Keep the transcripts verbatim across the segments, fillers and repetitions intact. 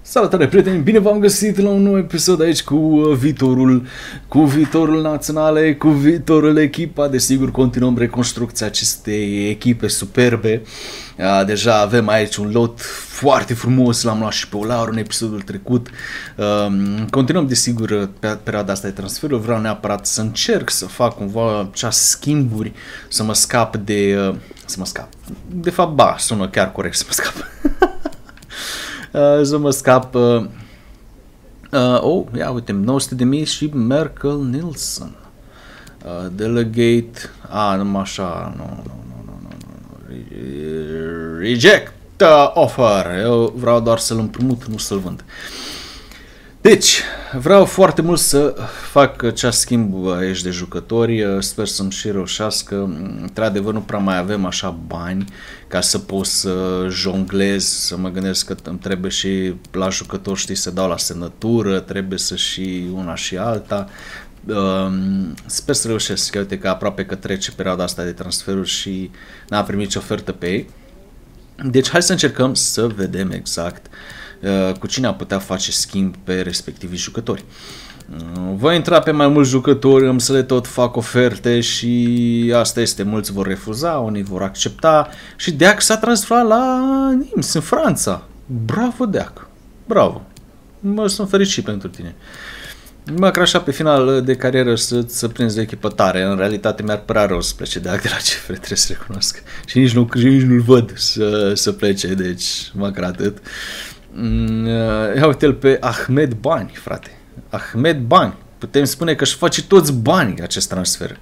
Salutare prieteni, bine v-am găsit la un nou episod aici cu viitorul, cu viitorul naționale, cu viitorul echipa. Desigur, continuăm reconstrucția acestei echipe superbe. Deja avem aici un lot foarte frumos, l-am luat și pe Olaru în episodul trecut. Continuăm, desigur, pe perioada asta de transferuri. Vreau neapărat să încerc să fac cumva cea schimburi, să mă scap de... să mă scap. De fapt, ba, sună chiar corect să mă scap. Uh, să mă scap. Uh, uh, oh, ia uite, nouă sute de mii și Merkel Nilsson. Uh, delegate. Ah, numai așa. Nu, nu, nu, nu, nu, nu. Reject uh, offer. Eu vreau doar să-l împrumut, nu să-l vând. Deci, vreau foarte mult să fac acea schimb aici de jucători, sper să-mi și reușească. Într-adevăr, nu prea mai avem așa bani ca să pot să jonglez, să mă gândesc că îmi trebuie și la jucători, știi, să dau la semnătură, trebuie să și una și alta. Sper să reușesc, că uite că aproape că trece perioada asta de transferuri și n-am primit nicio ofertă pe ei. Deci, hai să încercăm să vedem exact cu cine am putea face schimb pe respectivii jucători. Voi intra pe mai mulți jucători, îmi să le tot fac oferte și asta este, mulți vor refuza, unii vor accepta și Deac s-a transferat la Nims, în Franța. Bravo, Deac! Bravo! Mă, sunt fericit pentru tine. Mă, că așa pe final de carieră să, să prinzi de echipă tare. În realitate mi-ar părea rău să plece Deac de la C F R, trebuie să recunosc. Și nici, nu, nici nu-l văd să, să plece, deci măcar atât. Ia uite-l pe Ahmed Bani, frate. Ahmed Bani. Putem spune că își face toți banii acest transfer.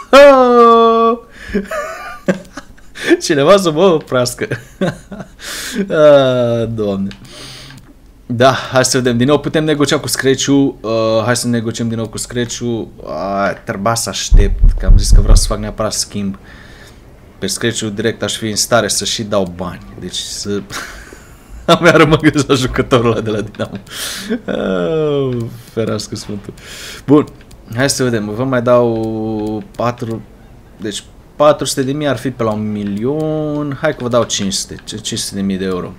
Cineva să mă oprească. Ah, Doamne. Da, hai să vedem. Din nou putem negocia cu Screciu. Uh, hai să negociem din nou cu Screciu. Uh, trebuia să aștept, că am zis că vreau să fac neapărat schimb. Pe Screciu direct aș fi în stare să și dau bani. Deci să... Abia rămân la jucătorul ăla de la Dinamo. Oh, ferească Sfântul. Bun, hai să vedem. Vă mai dau patru... Deci patru sute de mii ar fi pe la un milion. Hai că vă dau cinci sute. cinci sute de mii de euro.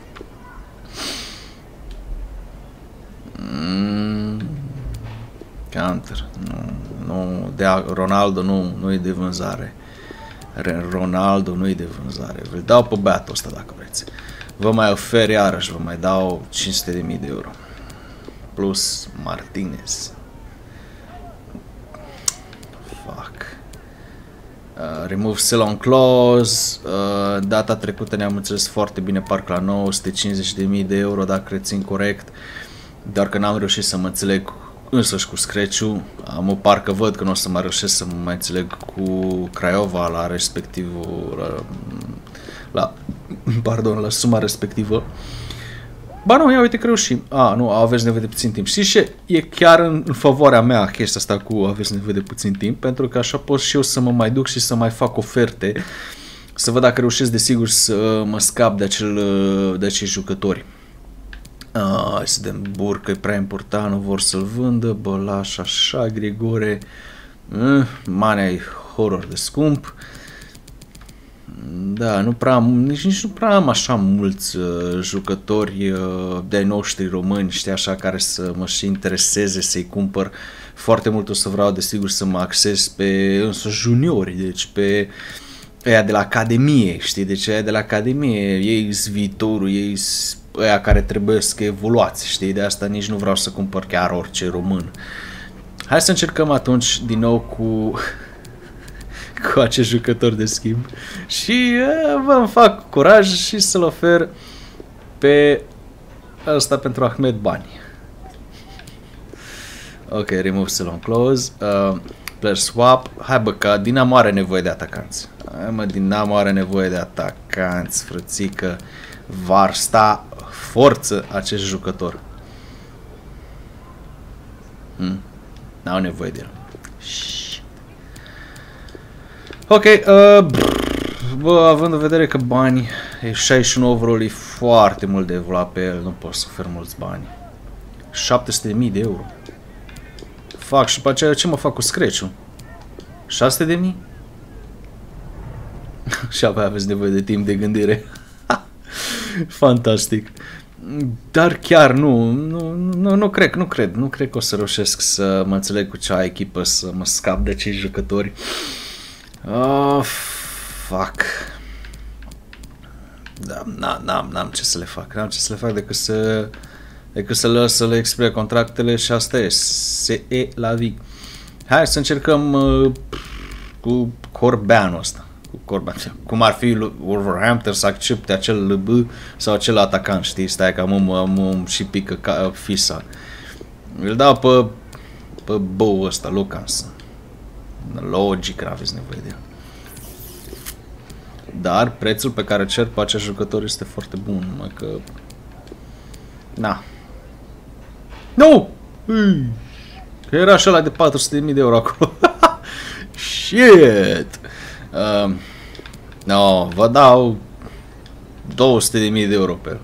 Mm, counter. Nu, nu, de Ronaldo nu, nu e de vânzare. Ronaldo nu e de vânzare. Vă dau pe băiatul ăsta dacă vreți. Vă mai ofer iarăși, vă mai dau cinci sute de mii de euro. Plus Martinez. Fuck. Uh, remove sell on clause. Uh, data trecută ne-am înțeles foarte bine, parcă la nouă sute cincizeci de mii de euro, dacă rețin corect. Doar că n-am reușit să mă înțeleg însăși cu Screciu. Am o parcă văd că nu o să mai reușesc să mă mai înțeleg cu Craiova la respectivul... La, la, pardon, la suma respectivă. Ba nu, ia uite că reușim. A, nu, aveți nevoie de puțin timp. Știți ce? E chiar în, în favoarea mea chestia asta cu aveți nevoie de puțin timp, pentru că așa pot și eu să mă mai duc și să mai fac oferte, să văd dacă reușesc desigur să mă scap de, acel, de acei jucători. Ah, hai să dăm Burcă, e prea important, nu vor să-l vândă, Bălaș, așa, Grigore, eh, Manea e horror de scump. Da, nu prea, nici, nici nu prea am așa mulți uh, jucători uh, de-ai noștri români, știi, așa, care să mă și intereseze să-i cumpăr. Foarte mult o să vreau, desigur, să mă axez pe însă juniori, deci pe ăia de la Academie, știi, deci ăia de la Academie, ei-s viitorul, ei-s ăia care trebuie să evoluați, știi, de asta nici nu vreau să cumpăr chiar orice român. Hai să încercăm atunci din nou cu... cu acest jucător de schimb și uh, vă fac curaj și să-l ofer pe ăsta pentru Ahmed Bani. Ok, remove sell on clause, uh, player swap. Hai bă, că Dinamo are nevoie de atacanți. Hai mă, Dinamo are nevoie de atacanți, frățică. Va sta forță acest jucător. Hmm. N-au nevoie de el. Ok, uh, bă, având în vedere că bani, e șaizeci și unu overall, e foarte mult de evoluat pe el, nu pot să ofer mulți bani. șapte sute de mii de euro. Fac și după aceea ce mă fac cu Screciu? șase sute de mii? Și apoi aveți nevoie de timp de gândire. Fantastic. Dar chiar nu, nu, nu, nu cred, nu cred, nu cred că o să reușesc să mă înțeleg cu cea echipă, să mă scap de cei jucători. Oh, fuck. Da, n-am, n-am ce să le fac, n-am ce să le fac decât să, decât să lăs să le expire contractele și asta e, se e la vie. Hai să încercăm uh, cu Corbeanul ăsta. Cu Corbean. Cum ar fi Wolverhampton să accepte acel L B sau acel atacant, știi? Stai că am, am, am și pică ca fisa. Îl dau pe, pe bou ăsta, Lucanson. Logic, n-aveți nevoie de el. Dar prețul pe care cer pe acest jucător este foarte bun, numai că... Na. Nu! Că era și ăla de patru sute de mii de euro acolo. Shit! Uh, no, vă dau două sute de mii de euro pe el.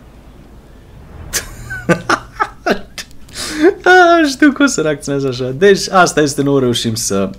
Ah, știu cum să reacționez așa. Deci asta este, nu reușim să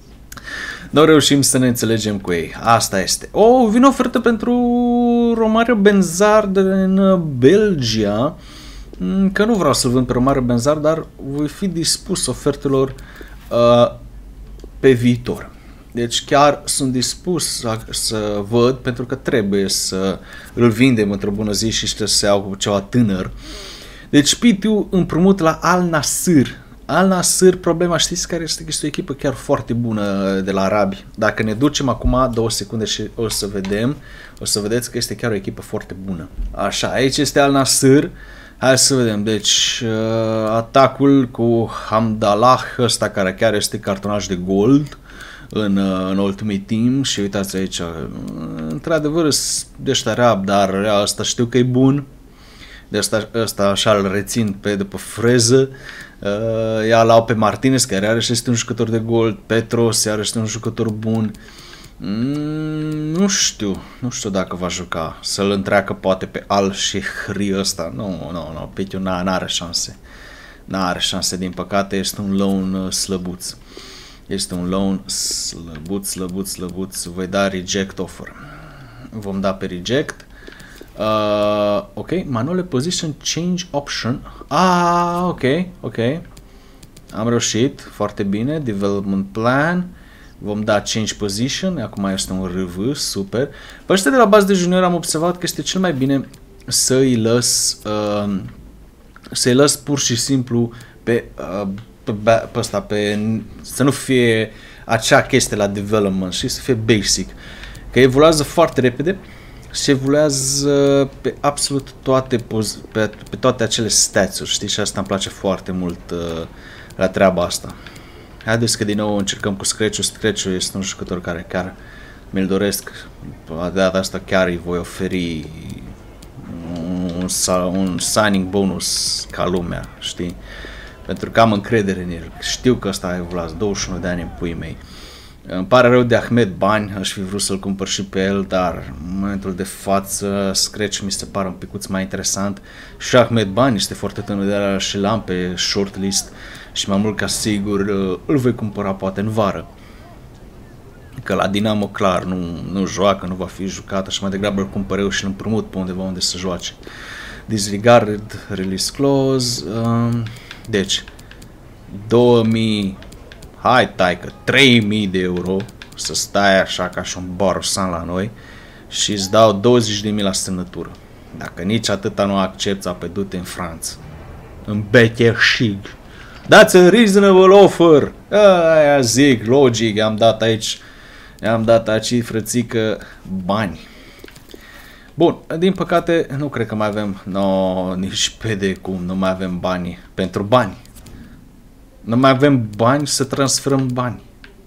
nu reușim să ne înțelegem cu ei. Asta este. Oh, vine ofertă pentru Romario Benzard în Belgia. Că nu vreau să-l vând pe Romario Benzard, dar voi fi dispus ofertelor uh, pe viitor. Deci chiar sunt dispus să, să văd, pentru că trebuie să îl vindem într-o bună zi și știu să iau cu ceva tânăr. Deci Pitiu împrumut la Al Nassr. Al Nassr, problema știți care este? Este o echipă chiar foarte bună de la arabi. Dacă ne ducem acum două secunde și o să vedem, o să vedeți că este chiar o echipă foarte bună. Așa, aici este Al Nassr. Hai să vedem. Deci uh, atacul cu Hamdallah ăsta care chiar este cartonaj de gold în, uh, în Ultimate Team și uitați aici, uh, într-adevăr de ăștia arab, dar ăsta știu că e bun. De asta, asta așa îl rețin pe de pe freză. Uh, ia l-au pe Martinez, care iarăși este un jucător de gold. Petros, iarăși este un jucător bun. Mm, nu știu, nu știu dacă va juca. Să-l întreacă poate pe Al Shehri ăsta. Nu, nu, nu, Pitiu n-are șanse. N-are șanse, din păcate, este un loan uh, slăbuț. Este un loan slăbuț, slăbuț, slăbuț. Voi da reject offer. Vom da pe reject. Uh, ok, manual position change option. Ah, ok, ok. Am reușit, foarte bine. Development plan. Vom da change position. Acum este un R V, super. Pe ăștia de la bază de junior am observat că este cel mai bine să-i lăs uh, să-i lăs pur și simplu pe, uh, pe, pe ăsta, pe, să nu fie acea chestie la development și să fie basic. Că evoluează foarte repede. Se evoluează pe absolut toate, pe, pe toate acele stats-uri, știi? Și asta îmi place foarte mult uh, la treaba asta. Haideți că din nou încercăm cu Scratch-ul. Scratch-ul este un jucător care chiar mi-l doresc. De data asta chiar îi voi oferi un, un signing bonus ca lumea, știi? Pentru că am încredere în el. Știu că ăsta a evoluat, douăzeci și unu de ani în puii mei. Îmi pare rău de Ahmed Bani, aș fi vrut să-l cumpăr și pe el, dar în momentul de față Scratch mi se pare un picuț mai interesant. Și Ahmed Bani este foarte tânăr, de la și l-am pe shortlist și mai mult ca sigur îl voi cumpăra poate în vară. Că la Dinamo clar nu, nu joacă, nu va fi jucat, așa mai degrabă îl cumpăr eu și îl împrumut pe undeva unde să joace. Disregarded, release clause, um, deci două mii, hai taică, trei mii de euro, să stai așa ca și un barosan la noi și îți dau douăzeci de mii la semnătură. Dacă nici atâta nu accepți, apă du-te în Franța. În Becheșig. That's a reasonable offer. Aia zic, logic, am dat aici, am dat aici, frățică, bani. Bun, din păcate, nu cred că mai avem, no, nici pe de cum, nu mai avem bani pentru bani. Nu mai avem bani să transferăm bani.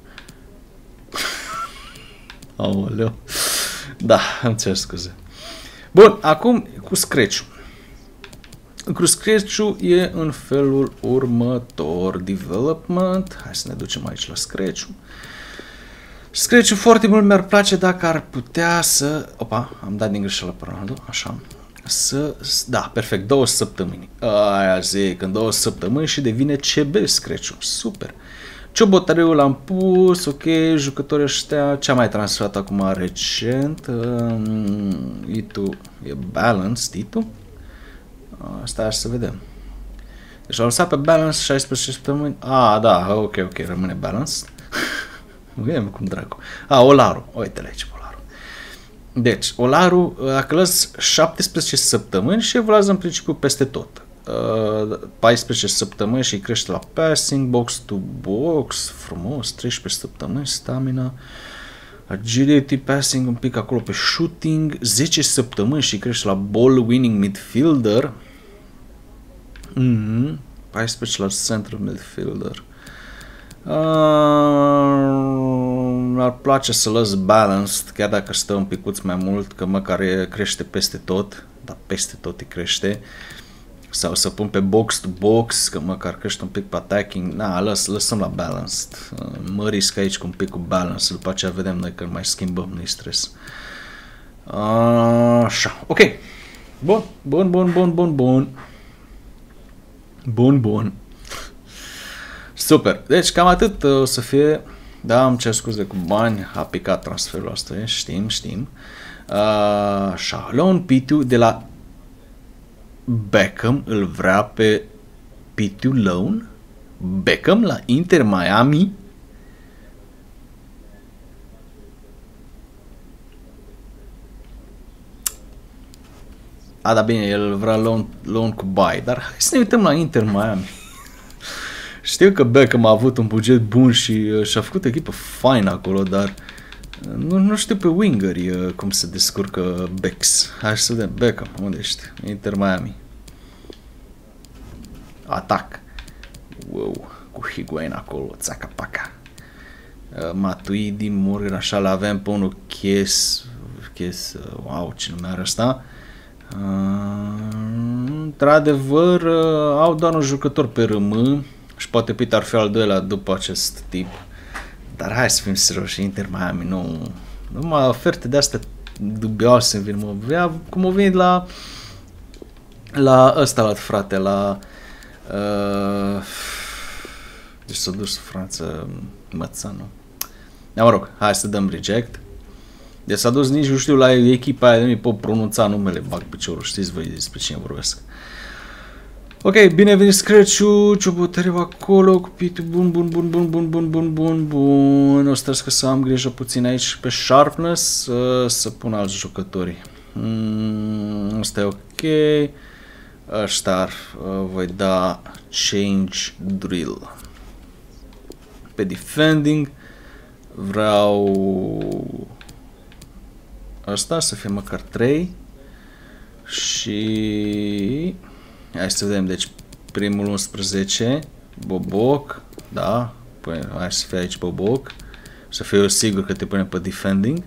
Aoleu. Da, îmi cer scuze. Bun, acum cu Scratch-ul. Cu Scratch-ul e în felul următor. Development. Hai să ne ducem aici la Scratch-ul. Scratch-ul foarte mult mi-ar place dacă ar putea să... Opa, am dat din greșeală pe Ronaldo. Așa. Să... Da, perfect. Două săptămâni. Aia zic, în două săptămâni și devine C B Scratch-ul. Super. Ciobotariul l-am pus, ok, jucătorii ăștia, ce-am mai transferat acum recent, um, Itu, e balanced, Itu, Asta să vedem. Deci am lăsat pe balance șaisprezece săptămâni. Ah, da, ok, ok, rămâne balance. Vedem cum dracu. Ah, Olaru. Uite-le aici, Olaru. Deci, Olaru, dacă lăs șaptesprezece săptămâni și evoluează în principiu peste tot. Uh, paisprezece săptămâni și crește la passing, box to box, frumos, treisprezece săptămâni, stamina, agility, passing un pic acolo pe shooting, zece săptămâni și crește la ball winning midfielder, mm-hmm. paisprezece la central midfielder. Uh, ar place să lăs balanced, chiar dacă stă un picuț mai mult, că măcar crește peste tot, dar peste tot îi crește. Sau să pun pe box to box, că măcar crește un pic pe attacking. Na, lăs, lăsăm la balanced. Mă risc aici cu un pic cu balance, după aceea vedem noi când mai schimbăm, nu-i stres. Așa, ok. Bun, bun, bun, bun, bun, bun. Bun, bun. Super, deci cam atât o să fie. Da, îmi cer scuze cu bani, a picat transferul ăsta, știm, știm. Așa, loan Pitu de la Beckham îl vrea pe Pitu loan. Beckham la Inter Miami. A, da, bine, el vrea loan, loan cu buy, dar hai să ne uităm la Inter Miami. Știu că Beckham a avut un buget bun și și-a făcut echipă faină acolo, dar nu, nu știu pe wingeri cum se descurcă Becks. Hai să vedem, Beckham, unde ești? Inter Miami. Atac. Wow, cu Higuain acolo, țaca-paca. Uh, Matuidi, Morgan, așa, l-avem pe unul Chies, Chies, wow, ce nume are ăsta. Uh, într-adevăr, uh, au doar un jucător pe R M și poate Peter ar fi al doilea după acest tip. Dar hai să fim serioși, Inter Miami, nu, numai oferte de astea dubioase vin, mă, vrea, cum o venit la la ăsta, la frate, la uh, deci s-a dus Franța, Mățanu. Da, mă rog, hai să dăm reject. Deci s-a dus, nici nu știu, la echipa aia, nu-i pot pronunța numele, bag piciorul, știți voi despre cine vorbesc. Ok, bine venit Screciu, ciobotăriu acolo, cu Pitu, bun, bun, bun, bun, bun, bun, bun, bun, bun. O să să am grijă puțin aici pe sharpness, să, să pun alți jucători. Mm, asta e ok. Ăștia uh, voi da change drill. Pe defending vreau ăsta să fie măcar trei și hai să vedem, deci primul unsprezece, Boboc, da, păi, hai să fie aici Boboc, să fie eu sigur că te punem pe defending.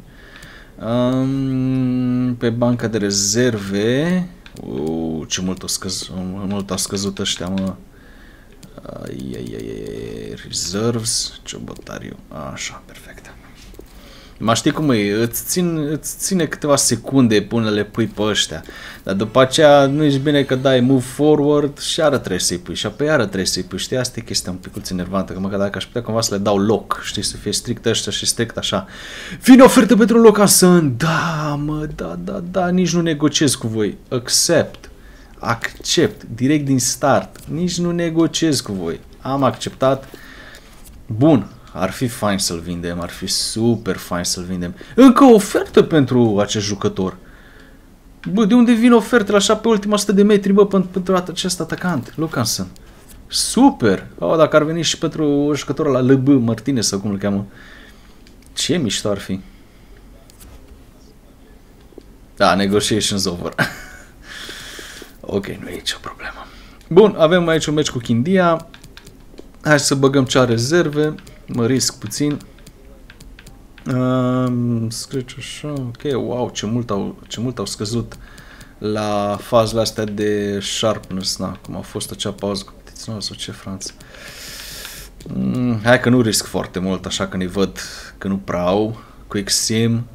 Um, pe banca de rezerve, uh, ce mult a scăzut, mult a scăzut ăștia, mă. Ai, ai, ai, ai, reserves, ciobotariu, așa, perfect. Mă știi cum e, îți, țin, îți ține câteva secunde până le pui pe ăștia, dar după aceea nu ești bine că dai move forward și iară trebuie să-i pui și apoi iară trebuie să-i pui, știi, asta e chestia un picuț enervantă, că măcar dacă aș putea cumva să le dau loc, știi, să fie strict ăștia și strict așa. Vine ofertă pentru Locason, da, mă, da, da, da, nici nu negociez cu voi, accept, accept, direct din start, nici nu negociez cu voi, am acceptat, bun. Ar fi fain să-l vindem, ar fi super fain să-l vindem. Încă o ofertă pentru acest jucător. Bă, de unde vin ofertele așa pe ultima sută de metri, bă, pentru acest atacant, Lucanson? Super! Oh, dacă ar veni și pentru jucătorul la L B, Martinez sau cum îl cheamă. Ce mișto ar fi. Da, negotiations over. Ok, nu e nicio problemă. Bun, avem aici un meci cu Chindia. Hai să băgăm cea rezerve. Mă risc puțin. Um, Scratch așa, ok, wow, ce mult au, ce mult au scăzut la fazele astea de sharpness, na, cum a fost acea pauză cu petiția sau ce, Franța. Mm, hai că nu risc foarte mult, așa că ne văd că nu prea au. Quick sim.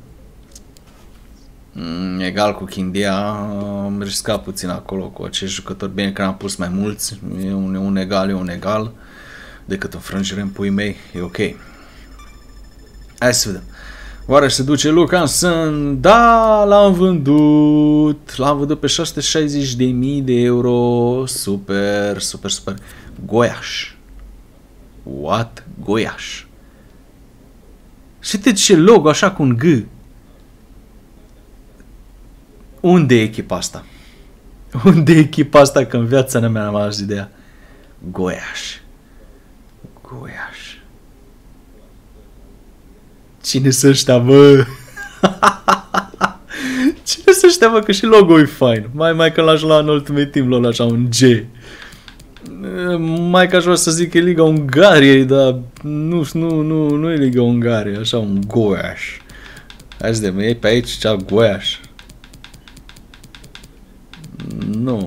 Mm, egal cu Chindia, am riscat puțin acolo cu acești jucători, bine că am pus mai mulți, e un, un egal, e un egal. Decât înfrângere în puii mei, e ok. Hai să vedem. Oare se duce Lucanson? Da, l-am vândut. L-am vândut pe șase sute șaizeci de mii de euro. Super, super, super. Goiaș. What? Goiaș. Și uite ce logo așa cu un G. Unde e echipa asta? Unde e echipa asta, că în viața mea n-am auzit de ea? Goiaș. Goiaș. Cine să ăștia, bă? Cine să ăștia, bă? Că și logo e fain. Mai mai că l-aș lua în Ultimate Team, l-o așa un G. Mai că aș vrea să zic că e Liga Ungariei, dar nu, nu, nu, nu e Liga Ungariei, așa un Goiaș. Hai să vedem, e pe aici cea Goiaș. Nu.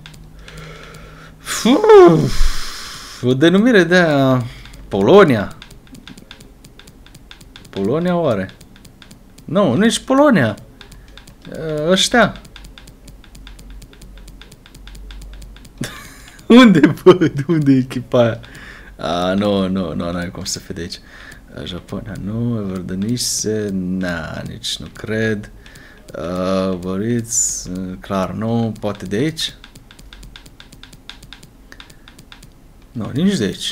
Uf, o denumire de aia. Polonia. Polonia oare? Nu, nici Polonia. Ăștia. Unde, bă? Unde e echipa aia? A, nu, nu, nu, n-ai cum să fie de aici. Japonia, nu, Everdenice, na, nici nu cred. Uh, Boriți, clar, nu, poate de aici? Nu, nici de aici.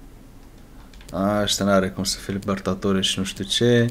Asta n-are cum să fie Libertatore și nu știu ce.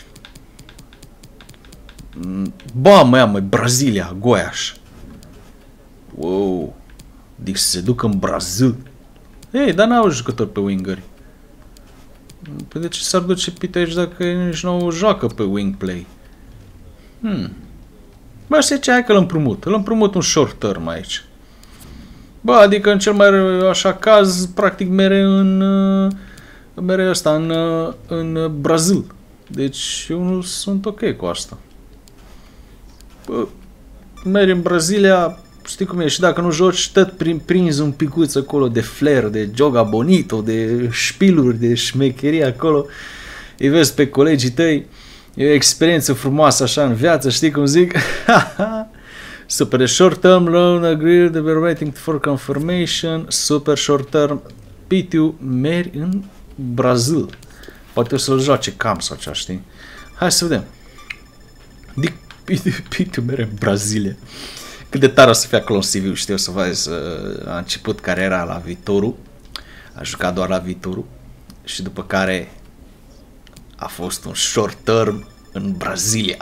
Ba, mă ia, măi, Brazilia, Goiaș. Wow. Deci se duc în Brazil. Ei, dar n-au jucători pe wingări. Păi de ce s-ar duce Pite aici dacă nici nu joacă pe wing play? Hmm. Bă, știi ce? Hai că îl împrumut. Îl împrumut un short term aici. Bă, adică în cel mai așa caz, practic mere în... mere ăsta în, în Brazil. Deci eu nu sunt ok cu asta. Bă, meri în Brazilia, știi cum e, și dacă nu joci, tot prin, prinzi un picuț acolo de flair, de joga bonito, de șpiluri, de șmecherie acolo. Îi vezi pe colegii tăi, e o experiență frumoasă așa în viață, știi cum zic? Super short term loan agreed, the waiting for confirmation, super short term, Pitiu, meri în Brazil. Poate o să-l joace cam sau cea, știi? Hai să vedem. Dic, Pitiu mere în Brazilia. Cât de tare o să fie acolo în C V-ul, știi, o să vezi, a început cariera la Vitoru, a jucat doar la Vitoru și după care a fost un short term în Brazilia.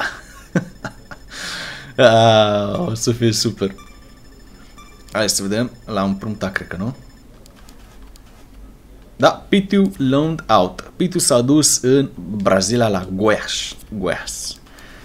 Ah, o să fie super. Hai să vedem, l-am împrumutat, cred că nu? Da, Pitiu loaned out. Pitiu s-a dus în Brazilia la Goiás. Goiás.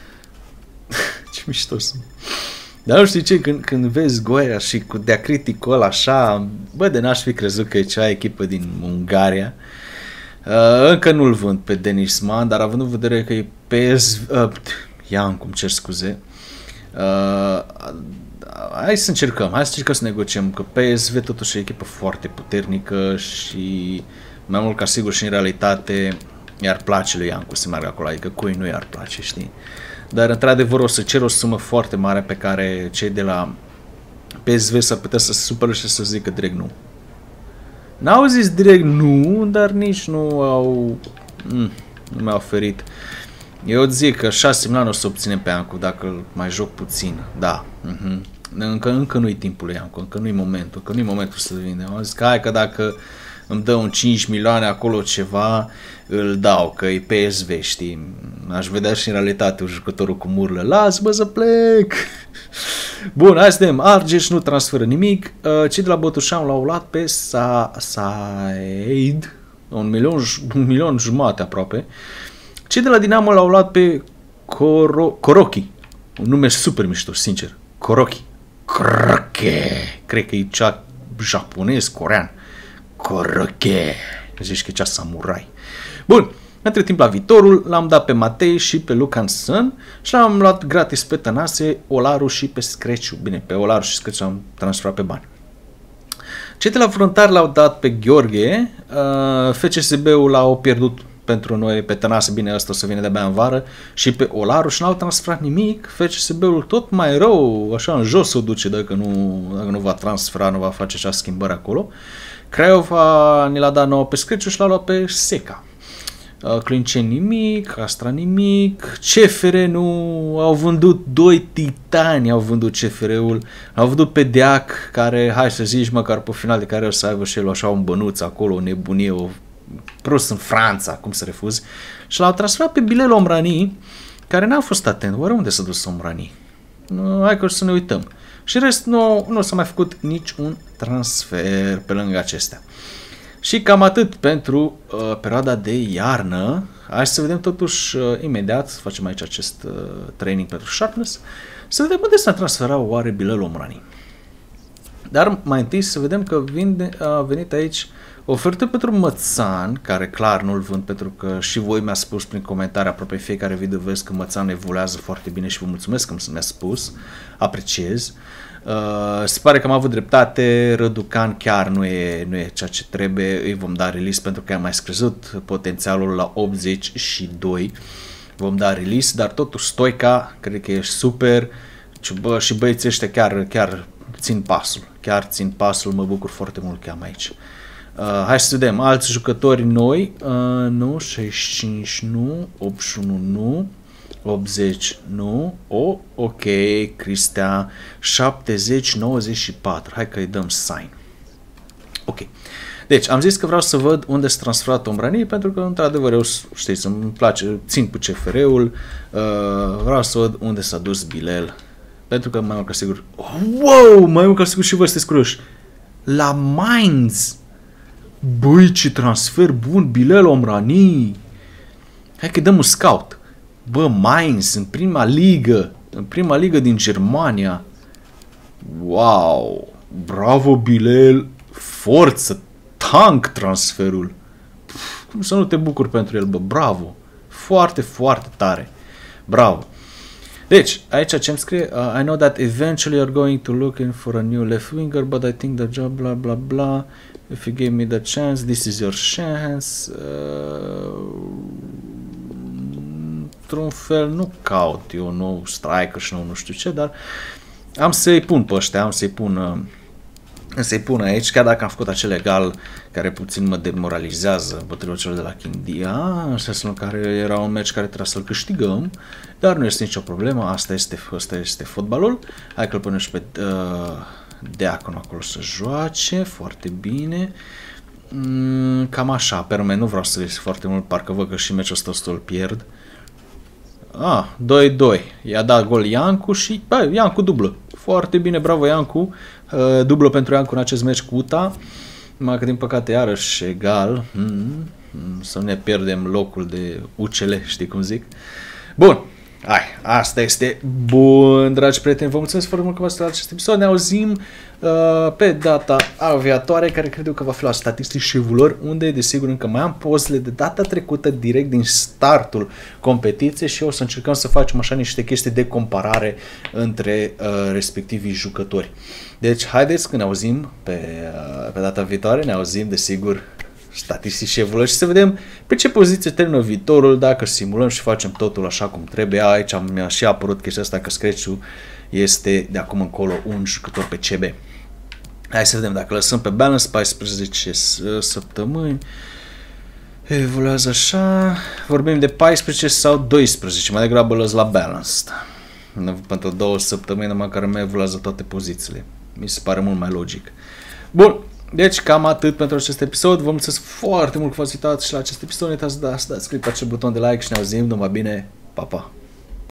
Ce mișto sunt. Dar nu știi ce, când, când vezi Goiás și cu diacriticul ăla așa, bă, de n-aș fi crezut că e cea echipă din Ungaria. Uh, încă nu-l vând pe Denis Man, dar având în vedere că e P S V... Uh, ia cum cer scuze. Uh, hai să încercăm, hai să încercăm să negociem, că P S V totuși e o echipă foarte puternică și mai mult ca sigur și în realitate i-ar place lui Iancu să meargă acolo, adică cui nu i-ar place, știi? Dar într-adevăr o să cer o sumă foarte mare pe care cei de la P S V s-ar putea să se supără și să zică direct nu. N-au zis direct nu, dar nici nu au... Mm, nu mi-au oferit. Eu zic că șase milioane o să obținem pe Iancu dacă mai joc puțin. Da. Uh-huh. Încă, încă nu-i timpul lui Iancu, încă nu-i momentul, încă nu-i momentul să-l vindem. Am zis că hai că dacă îmi dă un cinci milioane acolo ceva, îl dau, că e P S V, știi? Aș vedea și în realitate un jucătorul cu murlă. Las, bă, să plec! Bun, hai să vedem. Argeș nu transferă nimic. Cei de la Botoșan l-au luat pe Sa Said, un milion, un milion jumate aproape. Cei de la Dinamo l-au luat pe Koro Koroki. Un nume super mișto, sincer. Koroki. Koroki. Cred că e cea japonez, corean. Koroki. Zici că e cea samurai. Bun. Între timp la Viitorul l-am dat pe Matei și pe Lucanson și l-am luat gratis pe Tănase, Olaru și pe Screciu. Bine, pe Olaru și Screciu am transferat pe bani. Cei de la Frontar l-au dat pe Gheorghe, uh, F C S B-ul l-au pierdut pentru noi pe Tănase, bine, ăsta o să vină de-abia în vară, și pe Olaru și n-au transferat nimic. F C S B-ul tot mai rău, așa în jos o duce dacă nu, dacă nu va transfera, nu va face cea schimbări acolo. Craiova ne l-a dat nouă pe Screciu și l-a luat pe Seca. uh, Clinceni nimic, Astra nimic, C F R nu, au vândut doi titani, au vândut C F R-ul, au vândut pe Deac, care, hai să zici, măcar pe final de care o să aibă și el așa un bănuț acolo, o nebunie, o prost în Franța, cum să refuzi, și l-au transferat pe Bilal Omrani, care n-a fost atent. Oare unde s-a dus Omrani? Nu, hai că să ne uităm. Și rest, nu, nu s-a mai făcut niciun transfer pe lângă acestea. Și cam atât pentru uh, perioada de iarnă. Hai să vedem totuși uh, imediat, să facem aici acest uh, training pentru Sharpness, să vedem unde s-a transferat oare Bilal Omrani. Dar mai întâi să vedem că vine, a venit aici o ofertă pentru Mățan, care clar nu-l vând pentru că și voi mi-a spus prin comentarii aproape fiecare video vezi că Mățan evoluează foarte bine și vă mulțumesc că mi-a spus, apreciez. Uh, se pare că am avut dreptate, Răducan chiar nu e, nu e ceea ce trebuie, îi vom da release pentru că am mai scăzut potențialul la optzeci și doi, vom da release, dar totuși Stoica, cred că e super și, bă, și băieții ăștia chiar, chiar țin pasul, chiar țin pasul, mă bucur foarte mult că am aici. Uh, hai să vedem, alți jucători noi, uh, nu, șaizeci și cinci nu, optzeci și unu nu, optzeci nu, oh, ok, Cristian, șaptezeci nouăzeci și patru, hai că îi dăm sign. Ok, deci am zis că vreau să văd unde s-a transferat Omrani, pentru că într-adevăr eu, știți, îmi place, țin cu C F R-ul, uh, vreau să văd unde s-a dus Bilal, pentru că mai mult ca sigur, oh, wow, mai mult ca sigur și voi sunteți curioși, la Mainz. Băi, ce transfer bun, Bilal Omrani. Hai că dăm un scout. Bă, Mainz, în prima ligă, în prima ligă din Germania. Wow, bravo Bilal, forță, tank transferul. Puf, cum să nu te bucuri pentru el, bă, bravo. Foarte, foarte tare. Bravo. Deci, aici ce îmi scrie, uh, I know that eventually you're going to looking for a new left winger, but I think the job, blah, blah, blah. If you give me the chance, this is your chance. Uh, într-un fel nu caut eu nou striker și nou nu știu ce, dar am să-i pun pe ăștia, am să-i pun, uh, să-i pun aici, chiar dacă am făcut acel egal care puțin mă demoralizează bătăliul celor de la Chindia, în sensul în care era un meci care trebuia să-l câștigăm, dar nu este nicio problemă, asta este, asta este fotbalul. Hai că-l punem și pe uh, Deacon acolo să joace, foarte bine. Mm, cam așa, pe urmă nu vreau să risc foarte mult, parcă văd că și meciul ăsta o să-l pierd. Ah, doi doi, i-a dat gol Iancu și, bă, Iancu dublă. Foarte bine, bravo Iancu, uh, dublă pentru Iancu în acest meci cu U T A, numai că din păcate iarăși egal, mm, mm, să ne pierdem locul de U C L, știi cum zic. Bun, hai, asta este bun, dragi prieteni, vă mulțumesc foarte mult că v-ați uitat la acest episod, ne auzim uh, pe data viitoare, care cred eu că va fi la statistici și evoluări, unde desigur încă mai am pozele de data trecută direct din startul competiției și o să încercăm să facem așa niște chestii de comparare între uh, respectivii jucători. Deci haideți că ne auzim pe, uh, pe data viitoare, ne auzim desigur statistici și evoluări și să vedem pe ce poziție termină viitorul, dacă simulăm și facem totul așa cum trebuie. Aici mi-a și apărut chestia asta că Scratch-ul este de acum încolo un jucător pe C B. Hai să vedem dacă lăsăm pe balance paisprezece săptămâni. Evoluează așa. Vorbim de paisprezece sau doisprezece. Mai degrabă lăs la balanced. Pentru două săptămâni numai care mai evoluează toate pozițiile. Mi se pare mult mai logic. Bun. Deci cam atât pentru acest episod. Vă mulțumesc foarte mult că v-ați uitat și la acest episod. Nu uitați să dați click pe acel buton de like și ne auzim. Numai bine. Pa, pa!